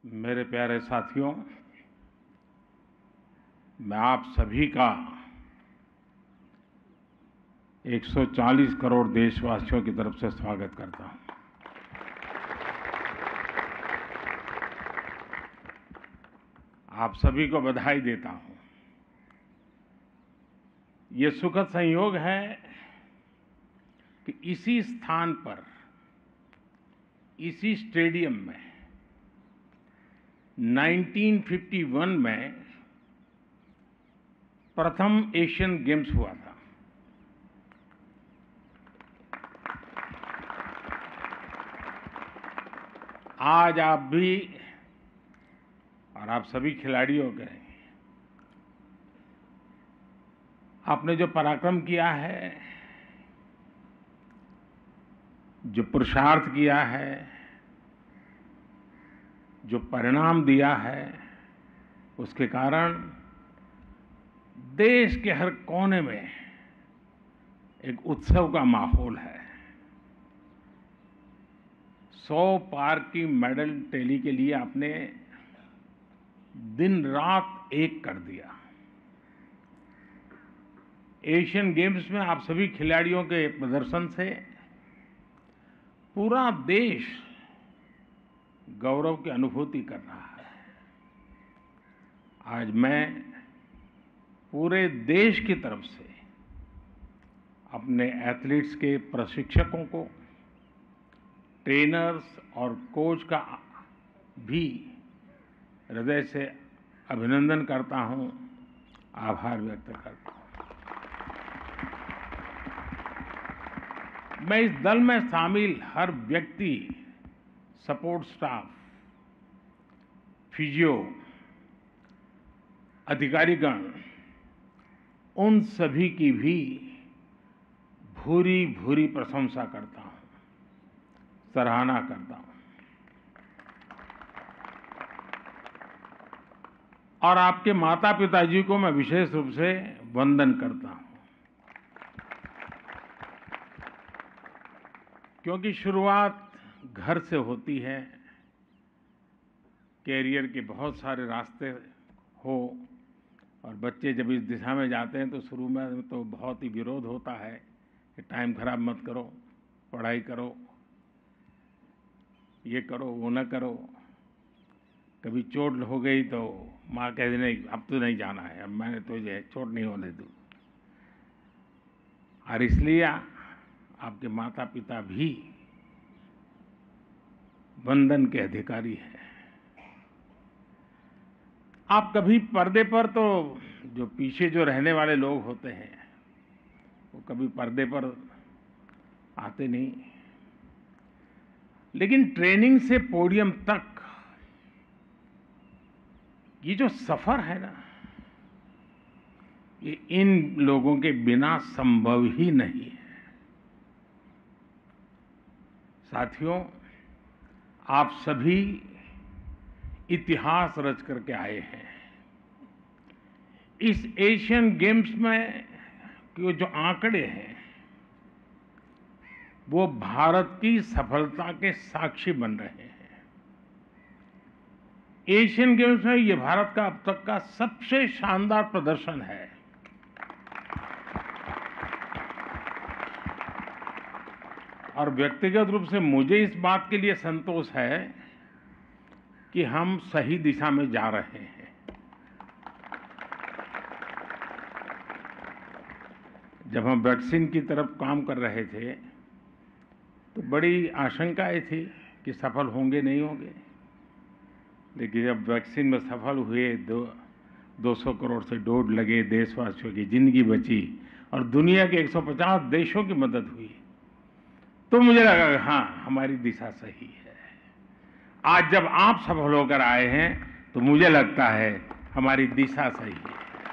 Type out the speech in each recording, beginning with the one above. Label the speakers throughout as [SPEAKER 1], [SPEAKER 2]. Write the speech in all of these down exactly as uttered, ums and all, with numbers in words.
[SPEAKER 1] मेरे प्यारे साथियों, मैं आप सभी का एक सौ चालीस करोड़ देशवासियों की तरफ से स्वागत करता हूं। आप सभी को बधाई देता हूं। ये सुखद संयोग है कि इसी स्थान पर, इसी स्टेडियम में उन्नीस सौ इक्यावन में प्रथम एशियन गेम्स हुआ था। आज आप भी और आप सभी खिलाड़ियों के आपने जो पराक्रम किया है, जो पुरुषार्थ किया है, जो परिणाम दिया है, उसके कारण देश के हर कोने में एक उत्सव का माहौल है। सौ पार की मेडल टैली के लिए आपने दिन रात एक कर दिया। एशियन गेम्स में आप सभी खिलाड़ियों के प्रदर्शन से पूरा देश गौरव की अनुभूति कर रहा है। आज मैं पूरे देश की तरफ से अपने एथलीट्स के प्रशिक्षकों को, ट्रेनर्स और कोच का भी हृदय से अभिनंदन करता हूं, आभार व्यक्त करता हूं। मैं इस दल में शामिल हर व्यक्ति, सपोर्ट स्टाफ, फिजियो, अधिकारीगण, उन सभी की भी भूरी भूरी प्रशंसा करता हूं, सराहना करता हूं। और आपके माता पिताजी को मैं विशेष रूप से वंदन करता हूं, क्योंकि शुरुआत घर से होती है। कैरियर के बहुत सारे रास्ते हो और बच्चे जब इस दिशा में जाते हैं तो शुरू में तो बहुत ही विरोध होता है कि टाइम खराब मत करो, पढ़ाई करो, ये करो, वो न करो। कभी चोट हो गई तो माँ कहती नहीं, अब तो नहीं जाना है, अब मैंने तुझे चोट नहीं होने दी। और इसलिए आपके माता पिता भी वंदन के अधिकारी हैं। आप कभी पर्दे पर, तो जो पीछे जो रहने वाले लोग होते हैं वो कभी पर्दे पर आते नहीं, लेकिन ट्रेनिंग से पोडियम तक ये जो सफर है ना, ये इन लोगों के बिना संभव ही नहीं है। साथियों, आप सभी इतिहास रच करके आए हैं। इस एशियन गेम्स में जो आंकड़े हैं वो भारत की सफलता के साक्षी बन रहे हैं। एशियन गेम्स में ये भारत का अब तक का सबसे शानदार प्रदर्शन है। और व्यक्तिगत रूप से मुझे इस बात के लिए संतोष है कि हम सही दिशा में जा रहे हैं। जब हम वैक्सीन की तरफ काम कर रहे थे तो बड़ी आशंकाएं थी कि सफल होंगे नहीं होंगे, लेकिन जब वैक्सीन में सफल हुए, दो दो सौ करोड़ से डोज लगे, देशवासियों की जिंदगी बची और दुनिया के एक सौ पचास देशों की मदद हुई, तो मुझे लगा कि हाँ, हमारी दिशा सही है। आज जब आप सफल होकर आए हैं तो मुझे लगता है हमारी दिशा सही है।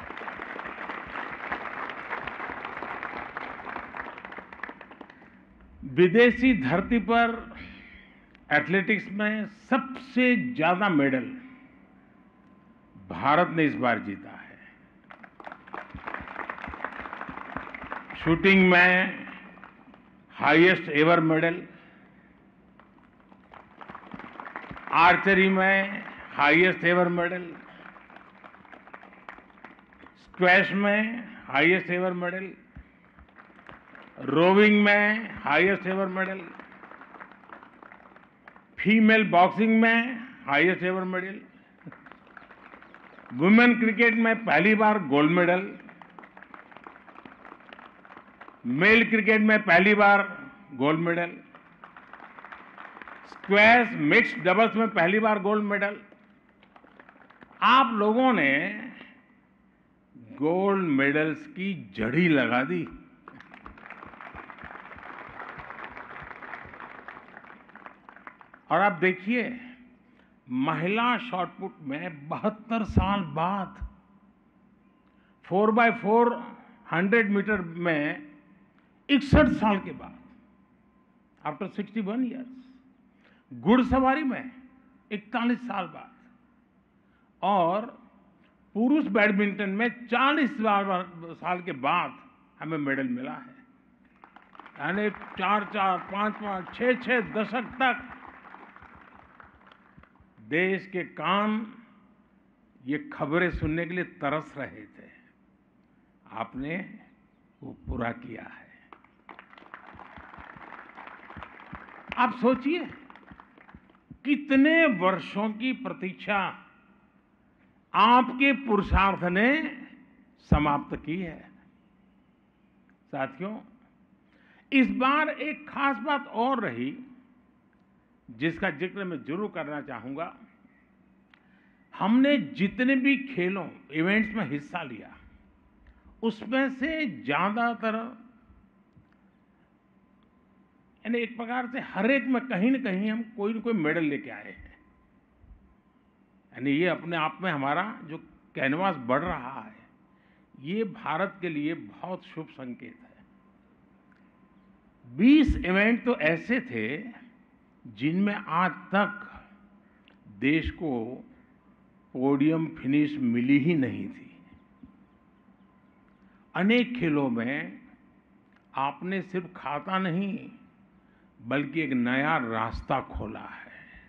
[SPEAKER 1] विदेशी धरती पर एथलेटिक्स में सबसे ज्यादा मेडल भारत ने इस बार जीता है। शूटिंग में हाईएस्ट एवर मेडल, आर्चरी में हाईएस्ट एवर मेडल, स्क्वैश में हाईएस्ट एवर मेडल, रोविंग में highest ever medal, female boxing में highest ever medal, women cricket में पहली बार गोल्ड मेडल, मेल क्रिकेट में पहली बार gold medal, squash mixed doubles में पहली बार गोल्ड मेडल। आप लोगों ने गोल्ड मेडल्स की जड़ी लगा दी। और आप देखिए, महिला शॉटपुट में बहत्तर साल बाद four by four hundred metre में इकसठ साल के बाद, आफ्टर सिक्सटी वन ईयर्स, घुड़सवारी में इकतालीस साल बाद, और पुरुष बैडमिंटन में चालीस साल के बाद हमें मेडल मिला है। यानी चार चार पांच पांच छह छह दशक तक देश के कान ये खबरें सुनने के लिए तरस रहे थे। आपने वो पूरा किया है। आप सोचिए, कितने वर्षों की प्रतीक्षा आपके पुरुषार्थ ने समाप्त की है। साथियों, इस बार एक खास बात और रही जिसका जिक्र मैं जरूर करना चाहूंगा। हमने जितने भी खेलों इवेंट्स में हिस्सा लिया, उसमें से ज्यादातर, यानी एक प्रकार से हर एक में कहीं न कहीं हम कोई न कोई मेडल लेके आए हैं। यानी ये अपने आप में हमारा जो कैनवास बढ़ रहा है, ये भारत के लिए बहुत शुभ संकेत है। बीस इवेंट तो ऐसे थे जिनमें आज तक देश को पोडियम फिनिश मिली ही नहीं थी। अनेक खेलों में आपने सिर्फ खाता नहीं, बल्कि एक नया रास्ता खोला है।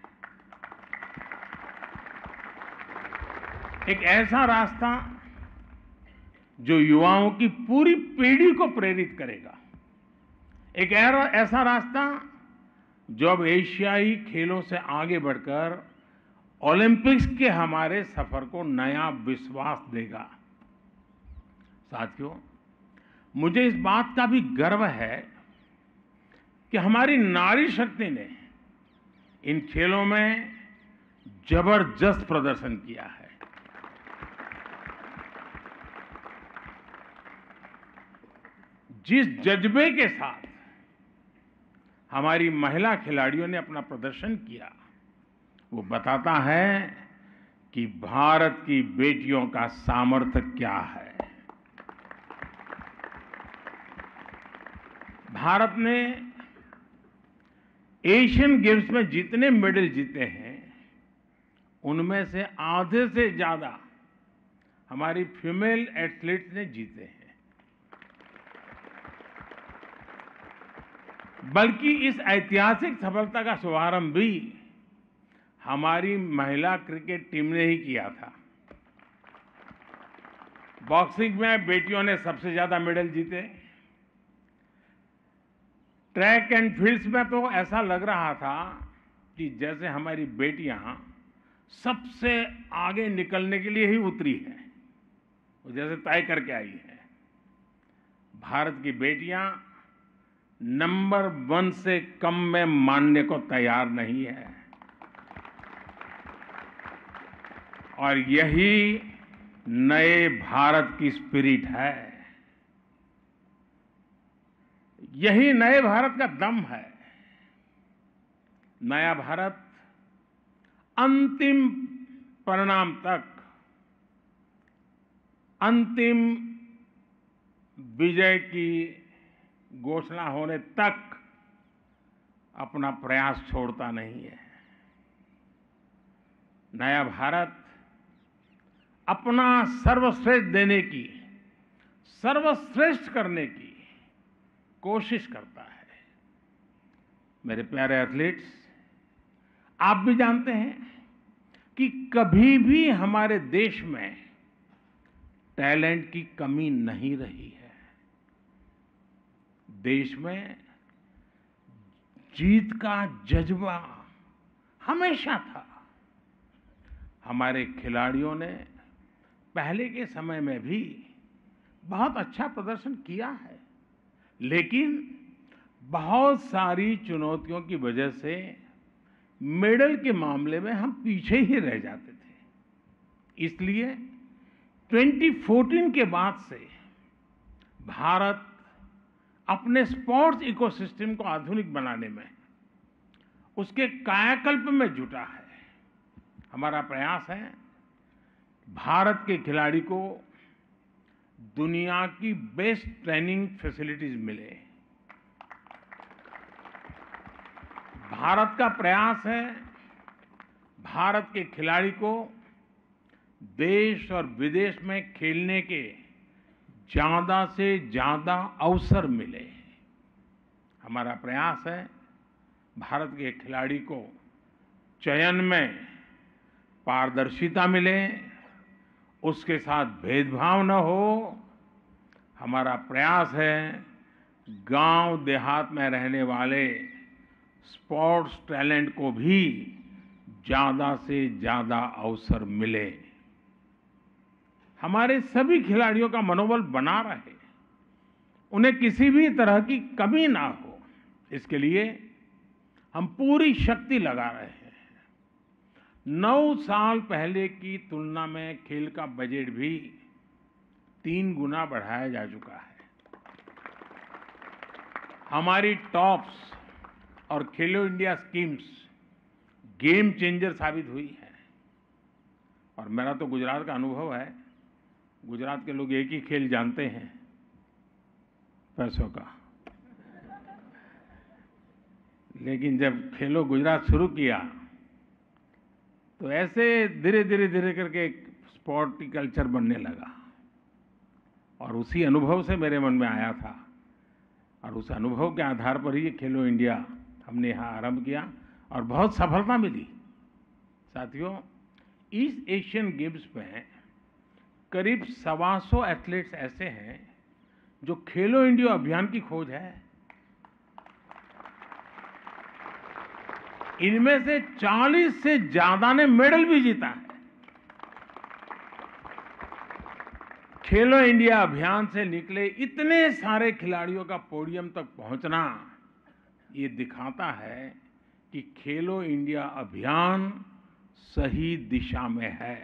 [SPEAKER 1] एक ऐसा रास्ता जो युवाओं की पूरी पीढ़ी को प्रेरित करेगा। एक ऐसा रास्ता जो अब एशियाई खेलों से आगे बढ़कर ओलंपिक्स के हमारे सफर को नया विश्वास देगा। साथियों, मुझे इस बात का भी गर्व है कि हमारी नारी शक्ति ने इन खेलों में जबरदस्त प्रदर्शन किया है। जिस जज्बे के साथ हमारी महिला खिलाड़ियों ने अपना प्रदर्शन किया, वो बताता है कि भारत की बेटियों का सामर्थ्य क्या है। भारत ने एशियन गेम्स में जितने मेडल जीते हैं, उनमें से आधे से ज्यादा हमारी फीमेल एथलीट्स ने जीते हैं। बल्कि इस ऐतिहासिक सफलता का शुभारंभ भी हमारी महिला क्रिकेट टीम ने ही किया था। बॉक्सिंग में बेटियों ने सबसे ज्यादा मेडल जीते। ट्रैक एंड फील्ड्स में तो ऐसा लग रहा था कि जैसे हमारी बेटियां सबसे आगे निकलने के लिए ही उतरी हैं, वो जैसे तय करके आई है। भारत की बेटियां नंबर वन से कम में मानने को तैयार नहीं है, और यही नए भारत की स्पिरिट है। यही नए भारत का दम है। नया भारत अंतिम परिणाम तक, अंतिम विजय की घोषणा होने तक अपना प्रयास छोड़ता नहीं है। नया भारत अपना सर्वश्रेष्ठ देने की, सर्वश्रेष्ठ करने की कोशिश करता है। मेरे प्यारे एथलीट्स, आप भी जानते हैं कि कभी भी हमारे देश में टैलेंट की कमी नहीं रही है। देश में जीत का जज्बा हमेशा था। हमारे खिलाड़ियों ने पहले के समय में भी बहुत अच्छा प्रदर्शन किया है, लेकिन बहुत सारी चुनौतियों की वजह से मेडल के मामले में हम पीछे ही रह जाते थे। इसलिए दो हज़ार चौदह के बाद से भारत अपने स्पोर्ट्स इकोसिस्टम को आधुनिक बनाने में, उसके कायाकल्प में जुटा है। हमारा प्रयास है भारत के खिलाड़ी को दुनिया की बेस्ट ट्रेनिंग फैसिलिटीज मिले। भारत का प्रयास है भारत के खिलाड़ी को देश और विदेश में खेलने के ज्यादा से ज्यादा अवसर मिले। हमारा प्रयास है भारत के खिलाड़ी को चयन में पारदर्शिता मिले, उसके साथ भेदभाव न हो। हमारा प्रयास है गांव देहात में रहने वाले स्पोर्ट्स टैलेंट को भी ज्यादा से ज्यादा अवसर मिले। हमारे सभी खिलाड़ियों का मनोबल बना रहे, उन्हें किसी भी तरह की कमी ना हो, इसके लिए हम पूरी शक्ति लगा रहे हैं। नौ साल पहले की तुलना में खेल का बजट भी तीन गुना बढ़ाया जा चुका है। हमारी टॉप्स और खेलो इंडिया स्कीम्स गेम चेंजर साबित हुई है। और मेरा तो गुजरात का अनुभव है, गुजरात के लोग एक ही खेल जानते हैं, पैसों का। लेकिन जब खेलो गुजरात शुरू किया तो ऐसे धीरे धीरे धीरे करके एक स्पोर्ट कल्चर बनने लगा, और उसी अनुभव से मेरे मन में आया था, और उस अनुभव के आधार पर ही खेलो इंडिया हमने यहाँ आरंभ किया और बहुत सफलता मिली। साथियों, इस एशियन गेम्स में करीब सवा सौ एथलीट्स ऐसे हैं जो खेलो इंडिया अभियान की खोज है। इनमें से चालीस से ज्यादा ने मेडल भी जीता है। खेलो इंडिया अभियान से निकले इतने सारे खिलाड़ियों का पोडियम तक पहुंचना, ये दिखाता है कि खेलो इंडिया अभियान सही दिशा में है।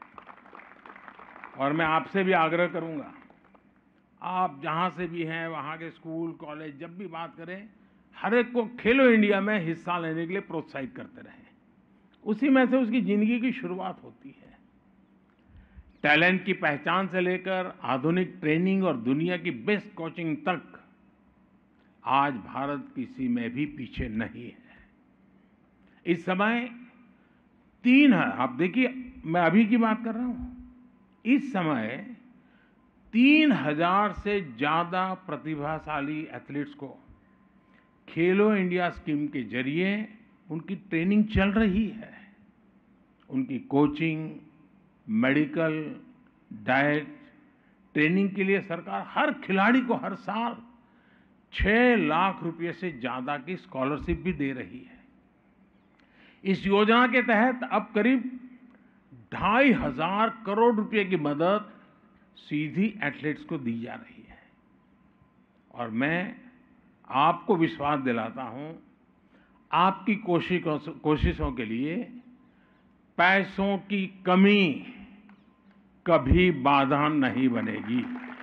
[SPEAKER 1] और मैं आपसे भी आग्रह करूंगा, आप जहां से भी हैं, वहां के स्कूल कॉलेज जब भी बात करें, हर एक को खेलो इंडिया में हिस्सा लेने के लिए प्रोत्साहित करते रहें। उसी में से उसकी जिंदगी की शुरुआत होती है। टैलेंट की पहचान से लेकर आधुनिक ट्रेनिंग और दुनिया की बेस्ट कोचिंग तक आज भारत किसी में भी पीछे नहीं है। इस समय तीन है, आप देखिए, मैं अभी की बात कर रहा हूं, इस समय तीन हजार से ज्यादा प्रतिभाशाली एथलीट्स को खेलो इंडिया स्कीम के जरिए उनकी ट्रेनिंग चल रही है। उनकी कोचिंग, मेडिकल, डाइट, ट्रेनिंग के लिए सरकार हर खिलाड़ी को हर साल छह लाख रुपए से ज्यादा की स्कॉलरशिप भी दे रही है। इस योजना के तहत अब करीब ढाई हजार करोड़ रुपए की मदद सीधी एथलीट्स को दी जा रही है। और मैं आपको विश्वास दिलाता हूं, आपकी कोशिशों कोशिशों के लिए पैसों की कमी कभी बाधा नहीं बनेगी।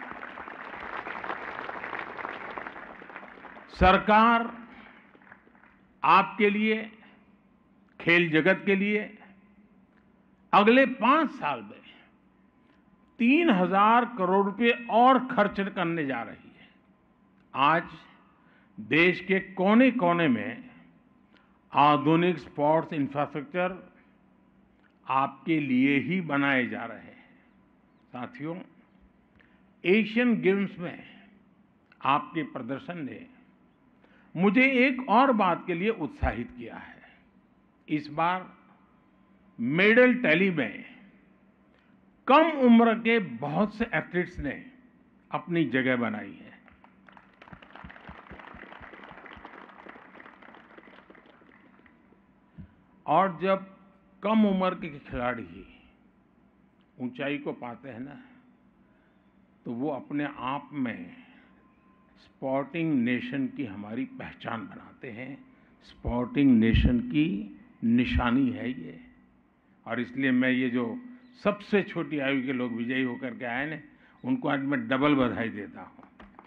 [SPEAKER 1] सरकार आपके लिए, खेल जगत के लिए अगले पांच साल में तीन हजार करोड़ रुपए और खर्च करने जा रही है। आज देश के कोने कोने में आधुनिक स्पोर्ट्स इंफ्रास्ट्रक्चर आपके लिए ही बनाए जा रहे हैं। साथियों, एशियन गेम्स में आपके प्रदर्शन ने मुझे एक और बात के लिए उत्साहित किया है। इस बार मेडल टैली में कम उम्र के बहुत से एथलीट्स ने अपनी जगह बनाई है। और जब कम उम्र के खिलाड़ी ऊंचाई को पाते हैं ना, तो वो अपने आप में स्पोर्टिंग नेशन की हमारी पहचान बनाते हैं। स्पोर्टिंग नेशन की निशानी है ये। और इसलिए मैं ये जो सबसे छोटी आयु के लोग विजयी होकर के आए ना, उनको आज मैं डबल बधाई देता हूं,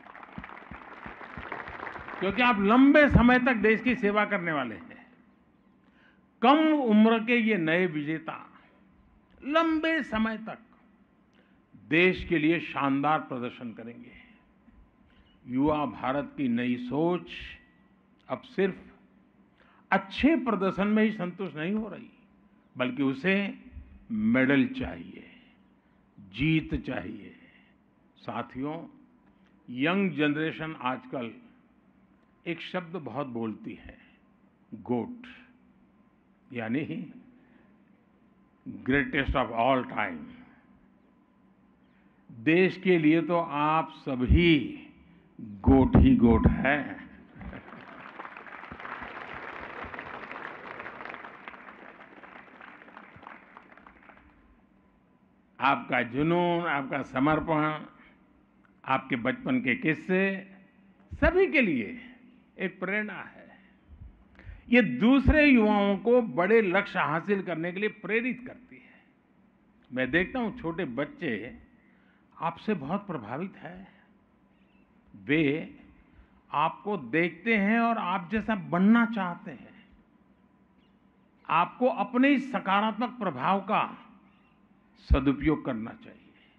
[SPEAKER 1] क्योंकि आप लंबे समय तक देश की सेवा करने वाले हैं। कम उम्र के ये नए विजेता लंबे समय तक देश के लिए शानदार प्रदर्शन करेंगे। युवा भारत की नई सोच अब सिर्फ अच्छे प्रदर्शन में ही संतुष्ट नहीं हो रही, बल्कि उसे मेडल चाहिए, जीत चाहिए। साथियों, यंग जनरेशन आजकल एक शब्द बहुत बोलती है, गोट, यानी ग्रेटेस्ट ऑफ ऑल टाइम। देश के लिए तो आप सभी गोट ही गोट है। आपका जुनून, आपका समर्पण, आपके बचपन के किस्से सभी के लिए एक प्रेरणा है। ये दूसरे युवाओं को बड़े लक्ष्य हासिल करने के लिए प्रेरित करती है। मैं देखता हूं छोटे बच्चे आपसे बहुत प्रभावित हैं। वे आपको देखते हैं और आप जैसा बनना चाहते हैं। आपको अपने इस सकारात्मक प्रभाव का सदुपयोग करना चाहिए।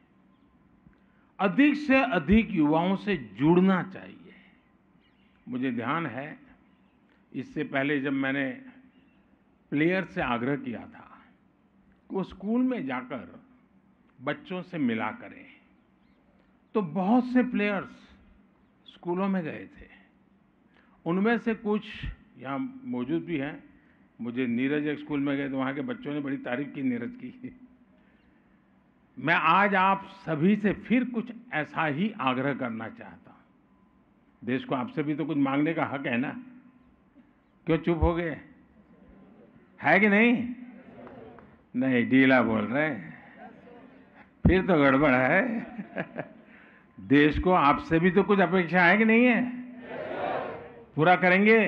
[SPEAKER 1] अधिक से अधिक युवाओं से जुड़ना चाहिए। मुझे ध्यान है, इससे पहले जब मैंने प्लेयर से आग्रह किया था कि वो स्कूल में जाकर बच्चों से मिला करें, तो बहुत से प्लेयर्स स्कूलों में गए थे। उनमें से कुछ यहाँ मौजूद भी हैं। मुझे नीरज एक स्कूल में गए तो वहाँ के बच्चों ने बड़ी तारीफ की नीरज की। मैं आज आप सभी से फिर कुछ ऐसा ही आग्रह करना चाहता हूँ। देश को आपसे भी तो कुछ मांगने का हक है ना। क्यों चुप हो गए? है कि नहीं? नहीं, ढीला बोल रहे हैं, फिर तो गड़बड़ है। देश को आपसे भी तो कुछ अपेक्षा है कि नहीं है? पूरा करेंगे?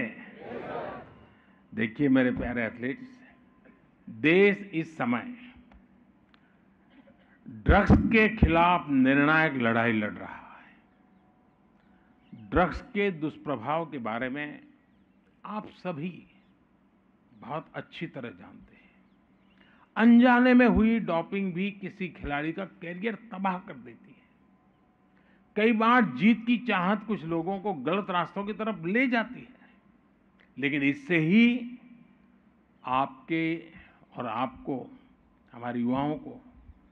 [SPEAKER 1] देखिए मेरे प्यारे एथलीट्स, देश इस समय ड्रग्स के खिलाफ निर्णायक लड़ाई लड़ रहा है। ड्रग्स के दुष्प्रभाव के बारे में आप सभी बहुत अच्छी तरह जानते हैं। अनजाने में हुई डोपिंग भी किसी खिलाड़ी का कैरियर तबाह कर देती है। कई बार जीत की चाहत कुछ लोगों को गलत रास्तों की तरफ ले जाती है, लेकिन इससे ही आपके और आपको, हमारे युवाओं को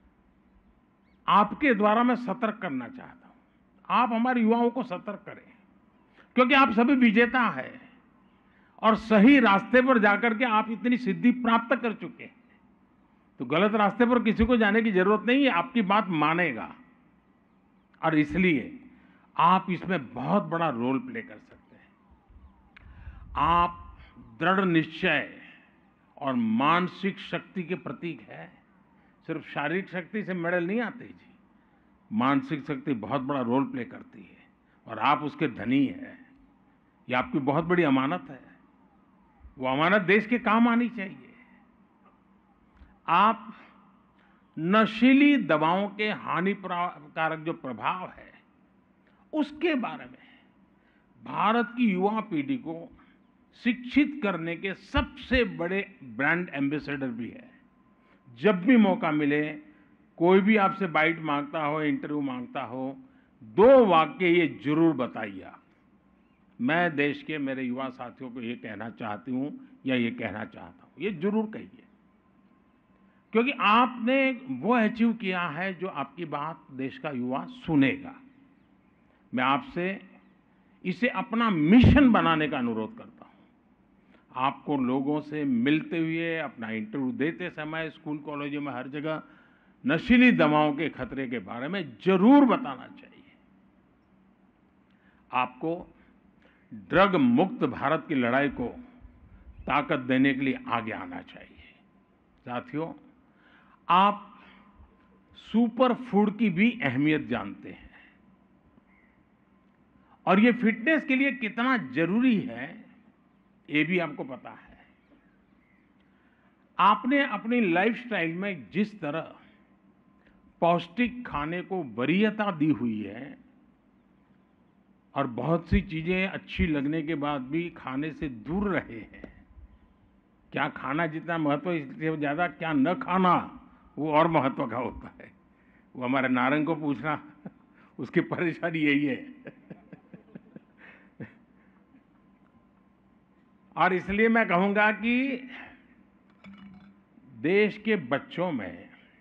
[SPEAKER 1] आपके द्वारा मैं सतर्क करना चाहता हूं। आप हमारे युवाओं को सतर्क करें, क्योंकि आप सभी विजेता हैं और सही रास्ते पर जाकर के आप इतनी सिद्धि प्राप्त कर चुके हैं। तो गलत रास्ते पर किसी को जाने की जरूरत नहीं है, आपकी बात मानेगा। और इसलिए आप इसमें बहुत बड़ा रोल प्ले कर सकते हैं। आप दृढ़ निश्चय और मानसिक शक्ति के प्रतीक है। सिर्फ शारीरिक शक्ति से मेडल नहीं आते जी, मानसिक शक्ति बहुत बड़ा रोल प्ले करती है और आप उसके धनी हैं। ये आपकी बहुत बड़ी अमानत है। वो अमानत देश के काम आनी चाहिए। आप नशीली दवाओं के हानिकारक जो प्रभाव है उसके बारे में भारत की युवा पीढ़ी को शिक्षित करने के सबसे बड़े ब्रांड एम्बेसडर भी है। जब भी मौका मिले, कोई भी आपसे बाइट मांगता हो, इंटरव्यू मांगता हो, दो वाक्य ये जरूर बताइए आप, मैं देश के मेरे युवा साथियों को ये कहना चाहती हूं या ये कहना चाहता हूं, ये जरूर कहिए। क्योंकि आपने वो अचीव किया है जो आपकी बात देश का युवा सुनेगा। मैं आपसे इसे अपना मिशन बनाने का अनुरोध करता हूं। आपको लोगों से मिलते हुए, अपना इंटरव्यू देते समय, स्कूल कॉलेजों में हर जगह नशीली दवाओं के खतरे के बारे में जरूर बताना चाहिए। आपको ड्रग मुक्त भारत की लड़ाई को ताकत देने के लिए आगे आना चाहिए। साथियों, आप सुपर फूड की भी अहमियत जानते हैं और ये फिटनेस के लिए कितना जरूरी है, ये भी आपको पता है। आपने अपनी लाइफस्टाइल में जिस तरह पौष्टिक खाने को वरीयता दी हुई है और बहुत सी चीजें अच्छी लगने के बाद भी खाने से दूर रहे हैं, क्या खाना जितना महत्व, इससे ज्यादा क्या न खाना वो और महत्व का होता है। वो हमारे नारंग को पूछना, उसकी परेशानी यही है। और इसलिए मैं कहूंगा कि देश के बच्चों में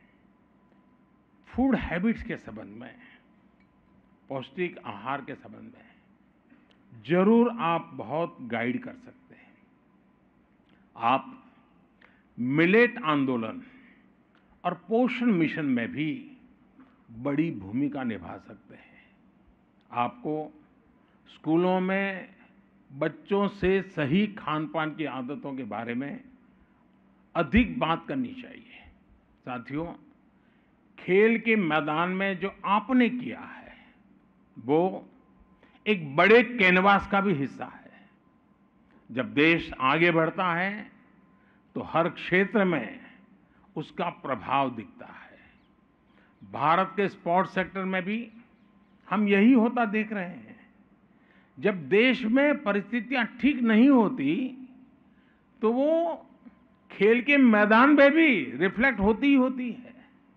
[SPEAKER 1] फूड हैबिट्स के संबंध में, पौष्टिक आहार के संबंध में जरूर आप बहुत गाइड कर सकते हैं। आप मिलेट आंदोलन और पोषण मिशन में भी बड़ी भूमिका निभा सकते हैं। आपको स्कूलों में बच्चों से सही खान-पान की आदतों के बारे में अधिक बात करनी चाहिए। साथियों, खेल के मैदान में जो आपने किया है वो एक बड़े कैनवास का भी हिस्सा है। जब देश आगे बढ़ता है तो हर क्षेत्र में उसका प्रभाव दिखता है। भारत के स्पोर्ट्स सेक्टर में भी हम यही होता देख रहे हैं। जब देश में परिस्थितियां ठीक नहीं होती तो वो खेल के मैदान में भी रिफ्लेक्ट होती ही होती है।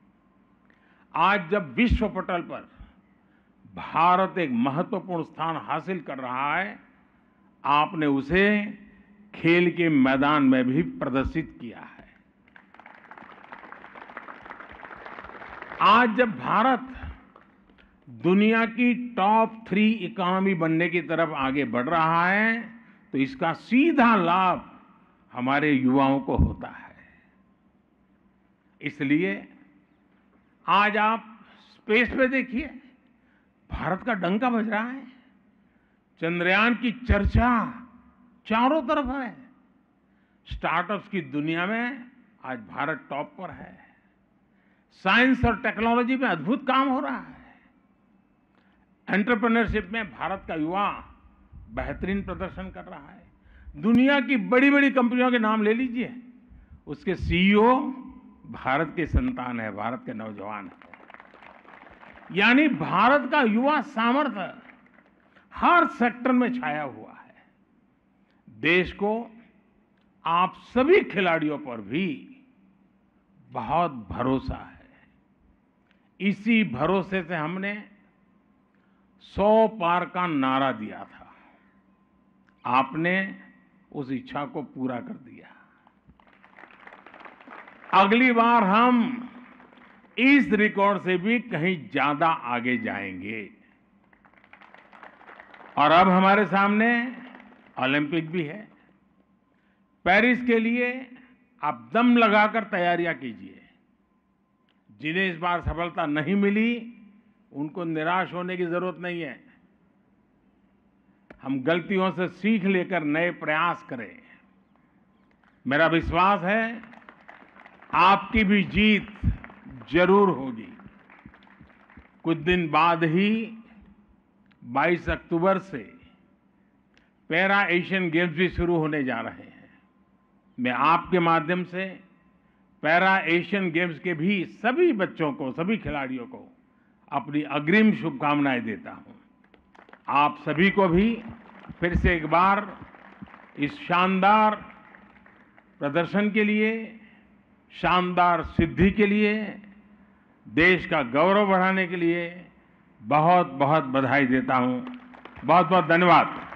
[SPEAKER 1] आज जब विश्व पटल पर भारत एक महत्वपूर्ण स्थान हासिल कर रहा है, आपने उसे खेल के मैदान में भी प्रदर्शित किया है। आज जब भारत दुनिया की टॉप थ्री इकोनॉमी बनने की तरफ आगे बढ़ रहा है तो इसका सीधा लाभ हमारे युवाओं को होता है। इसलिए आज आप स्पेस पे देखिए, भारत का डंका बज रहा है। चंद्रयान की चर्चा चारों तरफ है। स्टार्टअप्स की दुनिया में आज भारत टॉप पर है। साइंस और टेक्नोलॉजी में अद्भुत काम हो रहा है। एंटरप्रेन्योरशिप में भारत का युवा बेहतरीन प्रदर्शन कर रहा है। दुनिया की बड़ी बड़ी कंपनियों के नाम ले लीजिए, उसके सीईओ भारत के संतान है, भारत के नौजवान है। यानी भारत का युवा सामर्थ्य हर सेक्टर में छाया हुआ है। देश को आप सभी खिलाड़ियों पर भी बहुत भरोसा है। इसी भरोसे से हमने सौ पार का नारा दिया था। आपने उस इच्छा को पूरा कर दिया। अगली बार हम इस रिकॉर्ड से भी कहीं ज्यादा आगे जाएंगे। और अब हमारे सामने ओलंपिक भी है। पेरिस के लिए आप दम लगाकर तैयारियां कीजिए। जिन्हें इस बार सफलता नहीं मिली, उनको निराश होने की जरूरत नहीं है। हम गलतियों से सीख लेकर नए प्रयास करें। मेरा विश्वास है आपकी भी जीत जरूर होगी। कुछ दिन बाद ही बाईस अक्टूबर से पैरा एशियन गेम्स भी शुरू होने जा रहे हैं। मैं आपके माध्यम से पैरा एशियन गेम्स के भी सभी बच्चों को, सभी खिलाड़ियों को अपनी अग्रिम शुभकामनाएं देता हूं। आप सभी को भी फिर से एक बार इस शानदार प्रदर्शन के लिए, शानदार सिद्धि के लिए, देश का गौरव बढ़ाने के लिए बहुत बहुत बधाई देता हूं। बहुत बहुत धन्यवाद।